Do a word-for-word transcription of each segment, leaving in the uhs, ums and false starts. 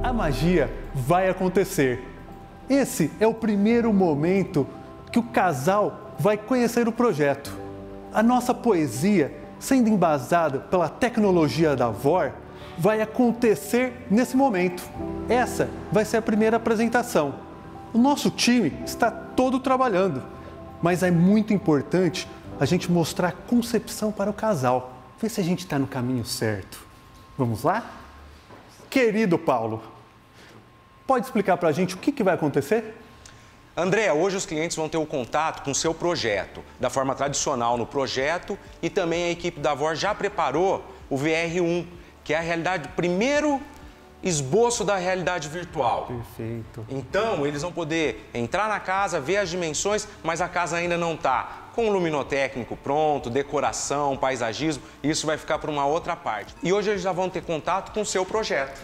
a magia vai acontecer. Esse é o primeiro momento que o casal vai conhecer o projeto. A nossa poesia, sendo embasada pela tecnologia da V O R, vai acontecer nesse momento. Essa vai ser a primeira apresentação. O nosso time está todo trabalhando, mas é muito importante a gente mostrar a concepção para o casal. Ver se a gente está no caminho certo. Vamos lá? Querido Paulo, pode explicar para a gente o que, que vai acontecer? André, hoje os clientes vão ter o contato com o seu projeto, da forma tradicional no projeto, e também a equipe da V O R já preparou o V R um, que é a realidade, o primeiro esboço da realidade virtual. Perfeito. Então, eles vão poder entrar na casa, ver as dimensões, mas a casa ainda não está com o luminotécnico pronto, decoração, paisagismo, isso vai ficar para uma outra parte. E hoje eles já vão ter contato com o seu projeto.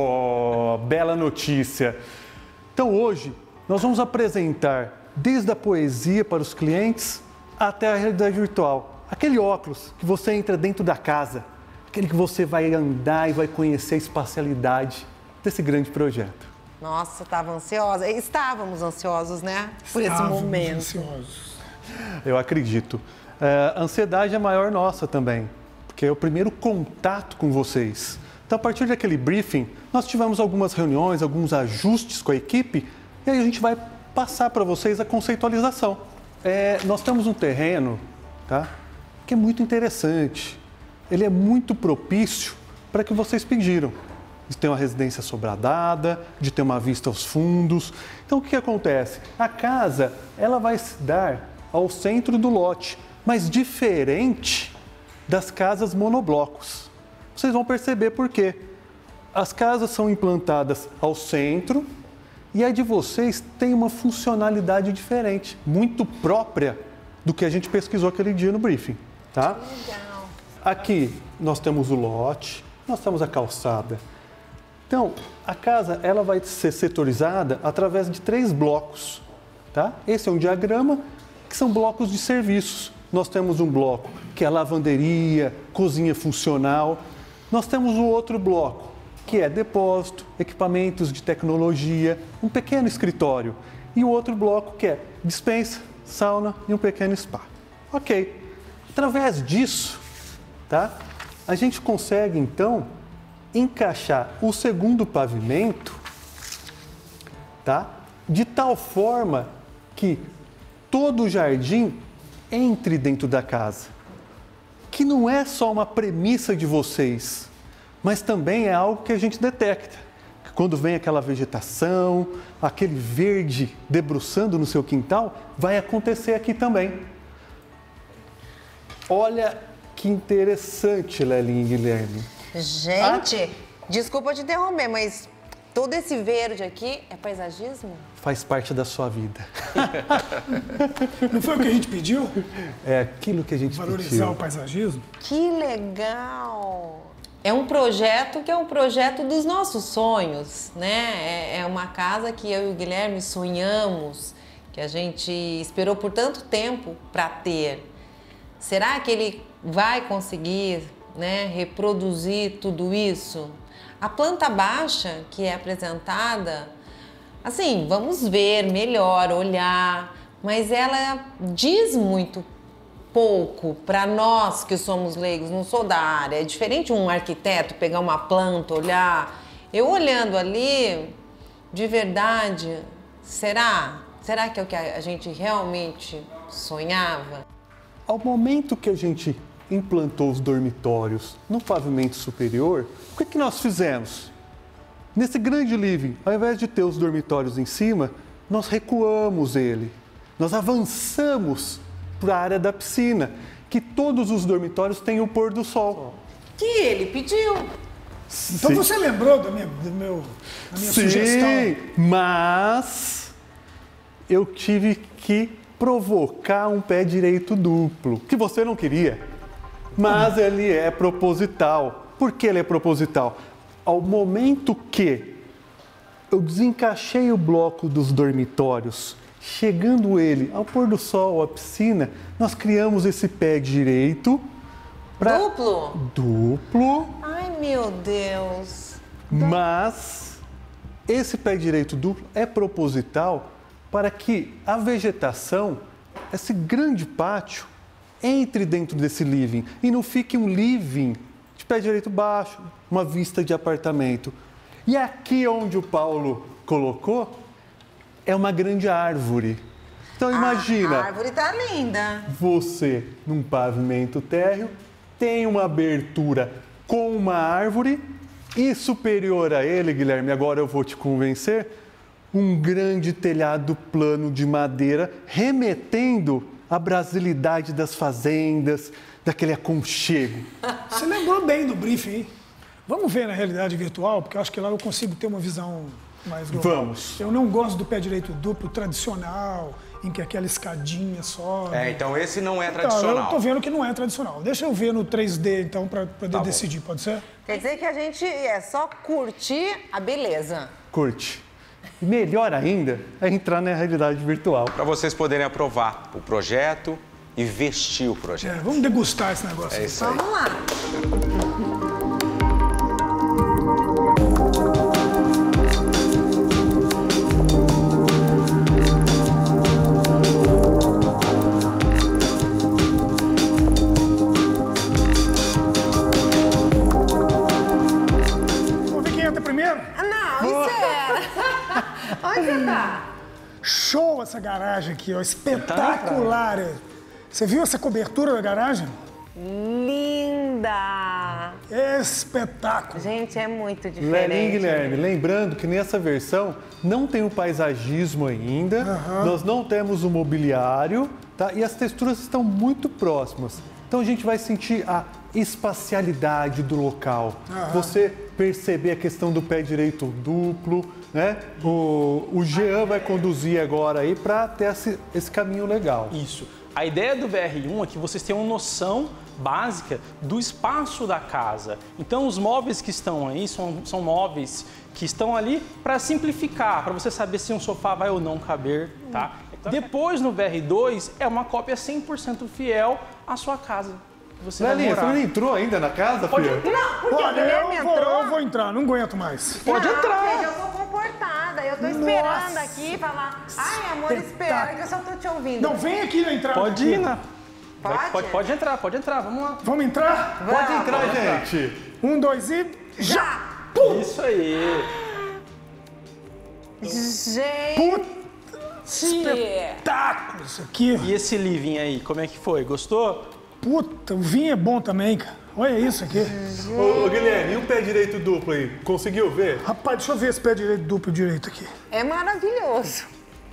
Oh, bela notícia! Então hoje nós vamos apresentar desde a poesia para os clientes até a realidade virtual. Aquele óculos que você entra dentro da casa, aquele que você vai andar e vai conhecer a espacialidade desse grande projeto. Nossa, estava ansiosa. Estávamos ansiosos, né? Por esse Estávamos momento. ansiosos. Eu acredito. É, a ansiedade é maior nossa também, porque é o primeiro contato com vocês. Então, a partir daquele briefing, nós tivemos algumas reuniões, alguns ajustes com a equipe, e aí a gente vai passar para vocês a conceitualização. É, nós temos um terreno, tá, que é muito interessante. Ele é muito propício para que vocês pediram. De ter uma residência sobradada, de ter uma vista aos fundos. Então, o que acontece? A casa, ela vai se dar ao centro do lote, mas diferente das casas monoblocos. Vocês vão perceber por quê. As casas são implantadas ao centro e a de vocês tem uma funcionalidade diferente, muito própria do que a gente pesquisou aquele dia no briefing, tá? Legal. Aqui nós temos o lote, nós temos a calçada. Então, a casa ela vai ser setorizada através de três blocos, tá? Esse é um diagrama que são blocos de serviços. Nós temos um bloco que é lavanderia, cozinha funcional. Nós temos o outro bloco que é depósito, equipamentos de tecnologia, um pequeno escritório. E o outro bloco que é despensa, sauna e um pequeno spa. Ok. Através disso, tá? A gente consegue então encaixar o segundo pavimento, tá? De tal forma que todo o jardim entre dentro da casa. Que não é só uma premissa de vocês, mas também é algo que a gente detecta. Que quando vem aquela vegetação, aquele verde debruçando no seu quintal, vai acontecer aqui também. Olha que interessante, Lelinha e Guilherme. Gente, desculpa te interromper, mas todo esse verde aqui é paisagismo? Faz parte da sua vida. Não foi o que a gente pediu? É aquilo que a gente Valorizar pediu. o paisagismo? Que legal! É um projeto que é um projeto dos nossos sonhos, né? É, é uma casa que eu e o Guilherme sonhamos, que a gente esperou por tanto tempo para ter. Será que ele vai conseguir, né, reproduzir tudo isso? A planta baixa que é apresentada, assim, vamos ver melhor, olhar, mas ela diz muito pouco para nós que somos leigos, não sou da área. É diferente um arquiteto pegar uma planta, olhar. Eu olhando ali, de verdade, será? Será que é o que a gente realmente sonhava? Ao momento que a gente implantou os dormitórios no pavimento superior, o que, que nós fizemos? Nesse grande living, ao invés de ter os dormitórios em cima, nós recuamos ele. Nós avançamos para a área da piscina, que todos os dormitórios têm o pôr do sol. Que ele pediu. Então Sim. você lembrou do meu, do meu, da minha Sim, sugestão? mas eu tive que provocar um pé direito duplo, que você não queria. Mas ele é proposital. Por que ele é proposital? Ao momento que eu desencaixei o bloco dos dormitórios, chegando ele ao pôr do sol, à piscina, nós criamos esse pé direito para Duplo? duplo, Ai, meu Deus. mas esse pé direito duplo é proposital para que a vegetação, esse grande pátio, entre dentro desse living e não fique um living de pé direito baixo, uma vista de apartamento. E aqui onde o Paulo colocou, é uma grande árvore. Então imagina, a árvore tá linda. Você num pavimento térreo tem uma abertura com uma árvore e superior a ele, Guilherme, agora eu vou te convencer, um grande telhado plano de madeira remetendo à brasilidade das fazendas, daquele aconchego. Você lembrou bem do briefing, hein? Vamos ver na realidade virtual, porque eu acho que lá eu consigo ter uma visão mais global. Vamos. Eu não gosto do pé direito duplo tradicional, em que aquela escadinha só... É, então esse não é Então, tradicional. eu tô vendo que não é tradicional. Deixa eu ver no três D, então, para poder Tá decidir, pode ser? Quer dizer que a gente é só curtir a beleza. Curte. Melhor ainda é entrar na realidade virtual. Para vocês poderem aprovar o projeto e vestir o projeto. É, vamos degustar esse negócio. É isso aí. Vamos lá. Vamos ver quem entra primeiro? Não, espera. Onde você tá? Show essa garagem aqui, ó. Espetacular. Você viu essa cobertura da garagem? Linda. Espetáculo. Gente, é muito Lelim, diferente. Guilherme, lembrando que nessa versão não tem o paisagismo ainda, nós não temos o mobiliário, tá? E as texturas estão muito próximas. Então a gente vai sentir a espacialidade do local. Você perceber a questão do pé direito duplo, né? O, o Jean vai conduzir agora aí para ter esse, esse caminho legal. Isso. A ideia do V R um é que vocês tenham noção básica do espaço da casa. Então, os móveis que estão aí são, são móveis que estão ali para simplificar, para você saber se um sofá vai ou não caber, tá? Depois, no V R dois, é uma cópia cem por cento fiel à sua casa. Você vai Lelinha, você morar. não entrou ainda na casa, Pode filho? entrar. Não, porque o Olha, Guilherme eu vou, entrou. eu vou entrar, não aguento mais. Pode não, entrar. Gente, eu tô comportada. Eu tô esperando Nossa. aqui falar. Ai, amor, espera, que eu só tô te ouvindo. Não, vem aqui na entrada. Pode aqui. ir, né? Vai- Pode? Pode, pode entrar, pode entrar, vamos lá. Vamos entrar? Pode entrar, gente. Um, dois e... Já! Isso aí. Gente! Espetáculo isso aqui. E esse living aí, como é que foi? Gostou? Puta, o vinho é bom também, cara. Olha isso aqui. Ô, ô, Guilherme, e o pé direito duplo aí? Conseguiu ver? Rapaz, deixa eu ver esse pé direito duplo direito aqui. É maravilhoso.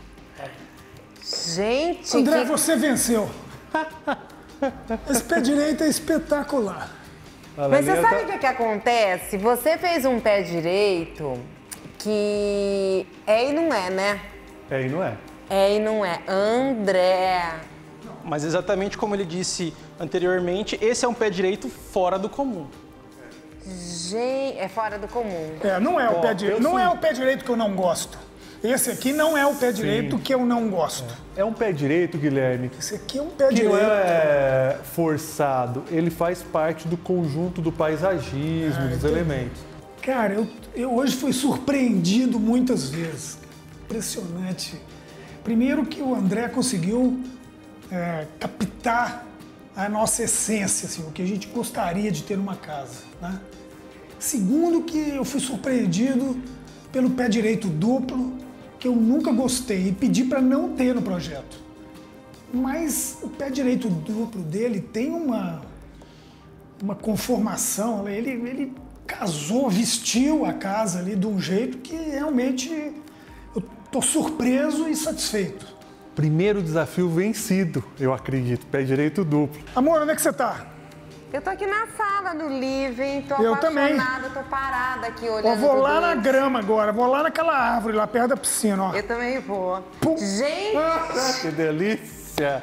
Gente, André, que... você venceu. Esse pé direito é espetacular. A Mas você Lelinha sabe o tá- que, que acontece? Você fez um pé direito que é e não é, né? É, e não é. É e não é. André. Mas exatamente como ele disse anteriormente, esse é um pé direito fora do comum. Gente, é fora do comum. É, não é o Ó, pé direito. eu Não sou- é o pé direito que eu não gosto. Esse aqui não é o pé direito que eu não gosto. É um pé direito, Guilherme, Esse aqui é um pé que não direito. é forçado. Ele faz parte do conjunto do paisagismo, Ah, dos entendi. elementos. Cara, eu, eu hoje fui surpreendido muitas vezes. Impressionante. Primeiro que o André conseguiu é, captar a nossa essência, assim, o que a gente gostaria de ter numa casa, né? Segundo que eu fui surpreendido pelo pé direito duplo, que eu nunca gostei e pedi para não ter no projeto. Mas o pé direito duplo dele tem uma, uma conformação, ele, ele casou, vestiu a casa ali de um jeito que realmente eu tô surpreso e satisfeito. Primeiro desafio vencido, eu acredito. Pé direito duplo. Amor, onde é que você tá? Eu tô aqui na sala do living, tô Eu apaixonada, tô parada aqui Eu olhando vou tudo lá na isso. grama agora, vou lá naquela árvore, lá perto da piscina, ó. Eu também vou. Pum. Gente, Ah, que delícia!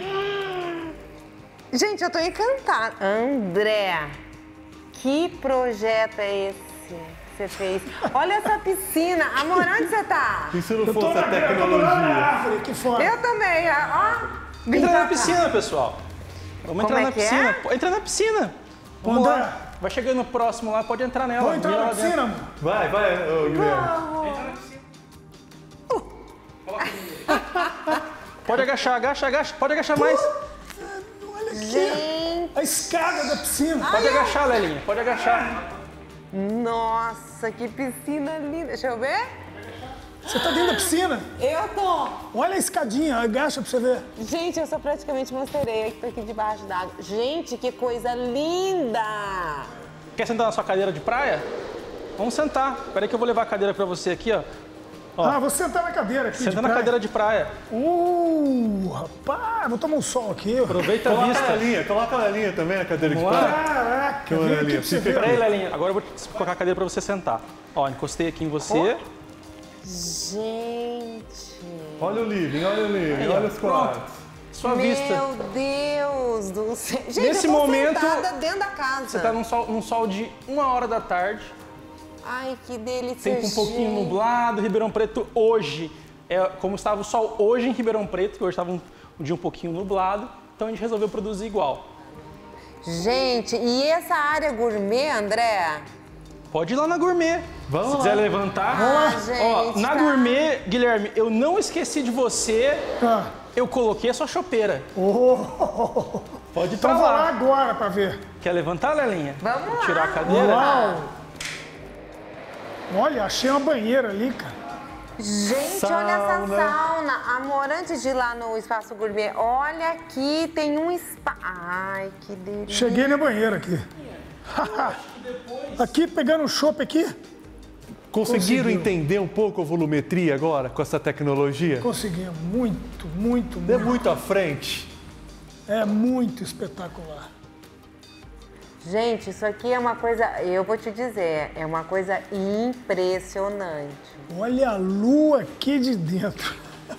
gente, eu tô encantada. André, que projeto é esse que você fez? Olha essa piscina. Amor, onde você tá? E se não Eu tô fosse na a grama, eu tô lá na tecnologia? árvore aqui fora. Eu também, ó. Entra na piscina, pessoal. Vamos Como entrar é na que é? piscina. Pô, Entra na piscina. Vamos André. lá. Vai chegando próximo lá, pode entrar nela. Vou entrar Vira na lá dentro. piscina, amor. Vai, vai, ô, Guilherme. Entra na piscina. Pode agachar, agacha, agacha. Pode agachar mais. Olha aqui. Gente, A escada da piscina. Pode agachar, Lelinha. Pode agachar. nossa, que piscina linda. Deixa eu ver. Você tá dentro da piscina? Eu tô. Olha a escadinha, agacha pra você ver. Gente, eu só praticamente uma sereia que tô aqui debaixo d'água. Gente, que coisa linda! Quer sentar na sua cadeira de praia? Vamos sentar. Espera aí que eu vou levar a cadeira pra você aqui, ó. Ó. Ah, vou sentar na cadeira aqui. Senta de na praia. cadeira de praia. Uh, rapaz, vou tomar um sol aqui. Aproveita a Coloca vista. a Lelinha, coloca a Lelinha também na cadeira de Vamos lá. praia. Caraca, Olha vem aqui ali, pra você fica ver. Pera aí, Lelinha. Agora eu vou colocar a cadeira pra você sentar. Ó, encostei aqui em você. Gente! Olha o living, olha o living, Aí, ó. olha os quartos. Sua Meu vista. Deus do céu! Gente, Nesse eu tô momento, sentada dentro da casa. Você tá num sol, num sol de uma hora da tarde. Ai, que delícia, Tempo um pouquinho gente. nublado. Ribeirão Preto hoje é como estava o sol hoje em Ribeirão Preto, que hoje estava um, um dia um pouquinho nublado. Então a gente resolveu produzir igual. Gente, e essa área gourmet, André? Pode ir lá na Gourmet. Vamos Se lá. quiser levantar. Ah, Ó, gente, na tá. Gourmet, Guilherme, eu não esqueci de você. Ah. Eu coloquei a sua chopeira. Oh. Pode ir pra Então vou lá lá. agora pra ver. Quer levantar, Lelinha? Vamos Vou lá. tirar a cadeira? Uau. Olha, achei uma banheira ali, cara. Gente, olha essa Sauna. sauna. Amor, antes de ir lá no Espaço Gourmet, olha aqui, tem um spa. Ai, que delícia. Cheguei na banheira aqui. Aqui, pegando um chopp aqui. Conseguiram Conseguiu. entender um pouco a volumetria agora com essa tecnologia? Conseguimos. Muito, muito, É muito. muito à frente. É muito espetacular. Gente, isso aqui é uma coisa, eu vou te dizer, é uma coisa impressionante. Olha a lua aqui de dentro.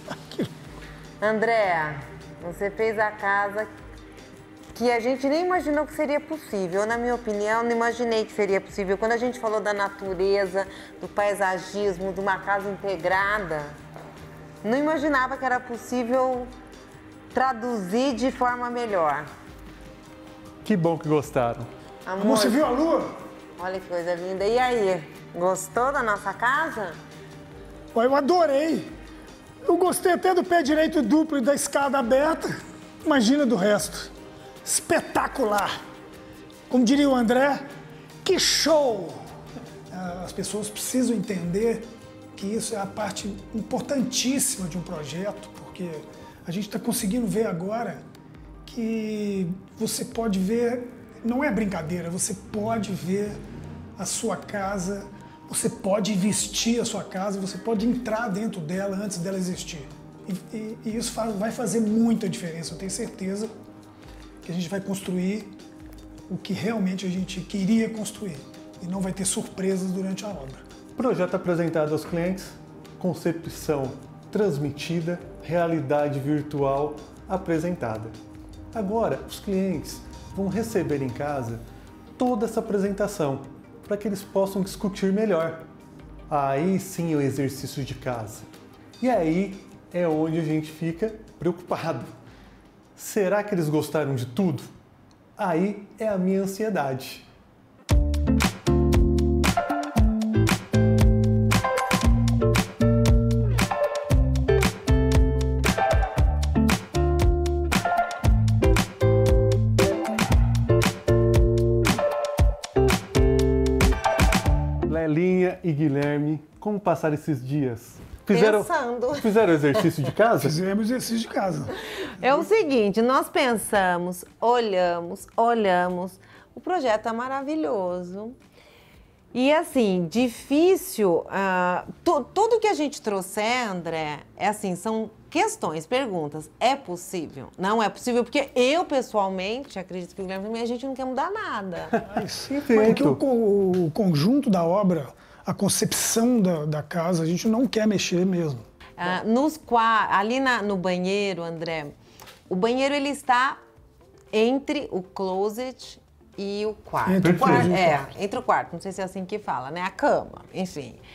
André, você fez a casa que a gente nem imaginou que seria possível. Eu, na minha opinião, não imaginei que seria possível. Quando a gente falou da natureza, do paisagismo, de uma casa integrada, não imaginava que era possível traduzir de forma melhor. Que bom que gostaram. Amor, Você viu a lua? olha que coisa linda. E aí, gostou da nossa casa? Olha, eu adorei. Eu gostei até do pé direito duplo e da escada aberta. Imagina do resto. Espetacular. Como diria o André, que show! As pessoas precisam entender que isso é a parte importantíssima de um projeto, porque a gente está conseguindo ver agora que você pode ver, não é brincadeira, você pode ver a sua casa, você pode vestir a sua casa, você pode entrar dentro dela antes dela existir. E, e, e isso faz, vai fazer muita diferença, eu tenho certeza que a gente vai construir o que realmente a gente queria construir e não vai ter surpresas durante a obra. Projeto apresentado aos clientes, concepção transmitida, realidade virtual apresentada. Agora, os clientes vão receber em casa toda essa apresentação para que eles possam discutir melhor. Aí sim é o exercício de casa. E aí é onde a gente fica preocupado. Será que eles gostaram de tudo? Aí é a minha ansiedade. Lelinha e Guilherme, como passar esses dias? Fizeram, Pensando. fizeram exercício de casa? Fizemos exercício de casa. É o seguinte, nós pensamos, olhamos, olhamos, o projeto é maravilhoso. E assim, difícil, uh, tu, tudo que a gente trouxer, André, é assim, são questões, perguntas. É possível? Não é possível, porque eu, pessoalmente, acredito que o Guilherme também, a gente não quer mudar nada. Mas, porque o, o conjunto da obra, a concepção da, da casa, a gente não quer mexer mesmo. Uh, nos qua- ali na, no banheiro, André, o banheiro ele está entre o closet e o quarto. Entre o quarto closet e o é, quarto. entre o quarto, não sei se é assim que fala, né? A cama, enfim.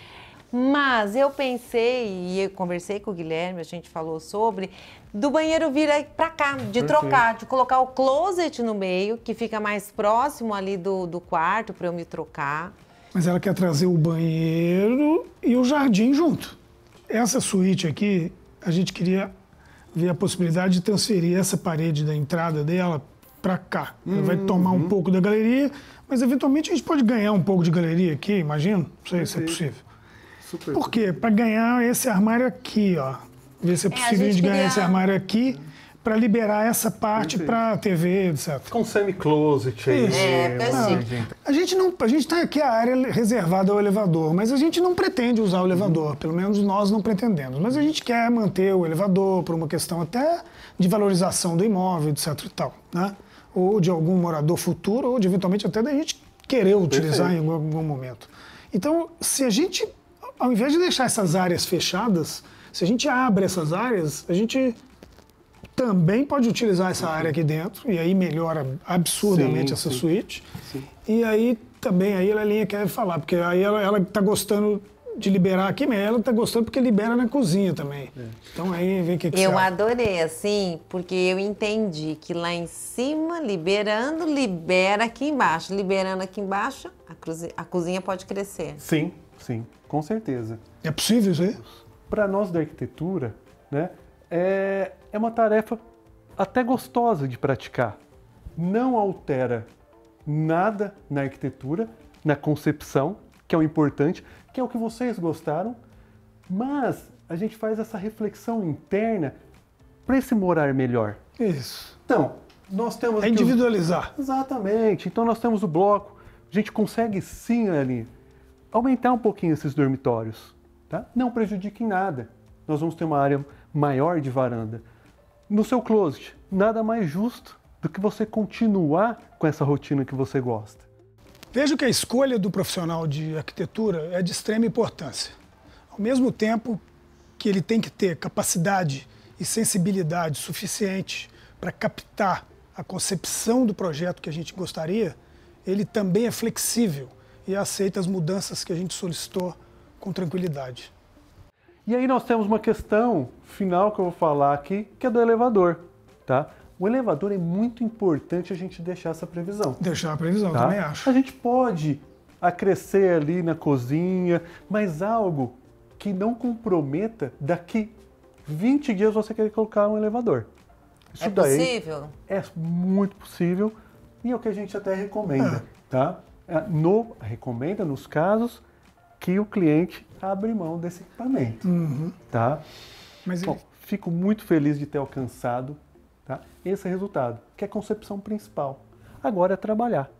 Mas eu pensei, e eu conversei com o Guilherme, a gente falou sobre, do banheiro vir para cá, de trocar, de colocar o closet no meio, que fica mais próximo ali do, do quarto para eu me trocar. Mas ela quer trazer o banheiro e o jardim junto. Essa suíte aqui, a gente queria ver a possibilidade de transferir essa parede da entrada dela para cá. Ela vai tomar um pouco da galeria, mas eventualmente a gente pode ganhar um pouco de galeria aqui, imagino. Não sei se é possível. Super. Por quê? Para ganhar esse armário aqui, ó. Ver se é possível é, a gente ganhar queria... esse armário aqui para liberar essa parte para T V, etcétera. Com semi-closet aí. É, é assim. A gente não, a gente tem aqui a área reservada ao elevador, mas a gente não pretende usar o elevador, pelo menos nós não pretendemos. Mas a gente quer manter o elevador por uma questão até de valorização do imóvel, etc e tal, né? Ou de algum morador futuro, ou de eventualmente até da gente querer utilizar Perfeito. Em algum, algum momento. Então, se a gente, ao invés de deixar essas áreas fechadas, se a gente abre essas áreas, a gente também pode utilizar essa área aqui dentro, e aí melhora absurdamente sim, essa sim. suíte. Sim. E aí também, aí a Lelinha quer falar, porque aí ela está gostando de liberar aqui, mas ela está gostando porque libera na cozinha também. É. Então aí vem o que, que Eu você adorei, assim, porque eu entendi que lá em cima, liberando, libera aqui embaixo. Liberando aqui embaixo, a, cozinha, a cozinha pode crescer. Sim, sim, com certeza. É possível isso aí? Para nós da arquitetura, né, é, é uma tarefa até gostosa de praticar. Não altera nada na arquitetura, na concepção, que é o importante, que é o que vocês gostaram, mas a gente faz essa reflexão interna para esse morar melhor. Isso. Então, nós temos... É individualizar. O... Exatamente. Então nós temos o bloco, a gente consegue sim ali aumentar um pouquinho esses dormitórios. Tá? Não prejudique em nada. Nós vamos ter uma área maior de varanda. No seu closet, nada mais justo do que você continuar com essa rotina que você gosta. Vejo que a escolha do profissional de arquitetura é de extrema importância. Ao mesmo tempo que ele tem que ter capacidade e sensibilidade suficiente para captar a concepção do projeto que a gente gostaria, ele também é flexível e aceita as mudanças que a gente solicitou com tranquilidade. E aí nós temos uma questão final que eu vou falar aqui, que é do elevador, tá? O elevador é muito importante a gente deixar essa previsão. Deixar a previsão, tá? Também acho. A gente pode acrescer ali na cozinha, mas algo que não comprometa daqui vinte dias você querer colocar um elevador. Isso é daí possível? É muito possível e é o que a gente até recomenda, é. tá? No, recomenda nos casos que o cliente abre mão desse equipamento, uhum. tá? Mas Bom, ele... fico muito feliz de ter alcançado, tá, esse resultado, que é a concepção principal. Agora é trabalhar.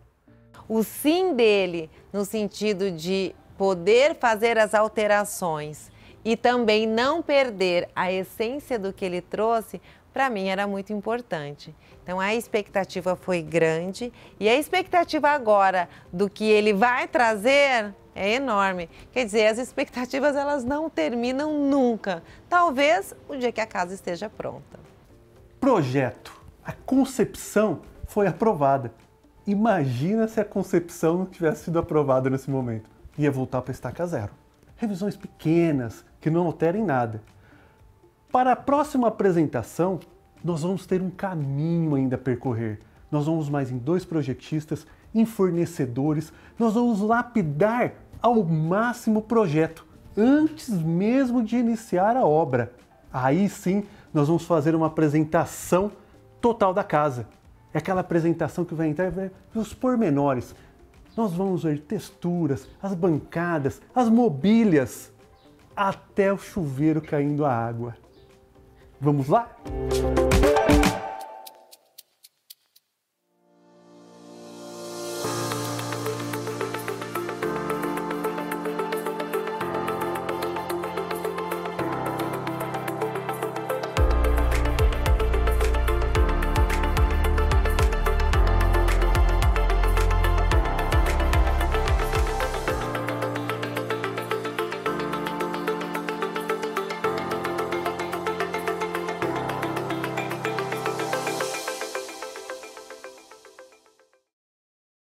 O sim dele, no sentido de poder fazer as alterações e também não perder a essência do que ele trouxe, para mim era muito importante. Então a expectativa foi grande e a expectativa agora do que ele vai trazer é enorme. Quer dizer, as expectativas elas não terminam nunca. Talvez o dia que a casa esteja pronta. Projeto. A concepção foi aprovada. Imagina se a concepção não tivesse sido aprovada nesse momento. Ia voltar para estaca zero. Revisões pequenas, que não alterem nada. Para a próxima apresentação, nós vamos ter um caminho ainda a percorrer. Nós vamos mais em dois projetistas, em fornecedores, nós vamos lapidar ao máximo o projeto, antes mesmo de iniciar a obra. Aí sim, nós vamos fazer uma apresentação total da casa. É aquela apresentação que vai entrar e vai ver os pormenores. Nós vamos ver texturas, as bancadas, as mobílias, até o chuveiro caindo a água. Vamos lá?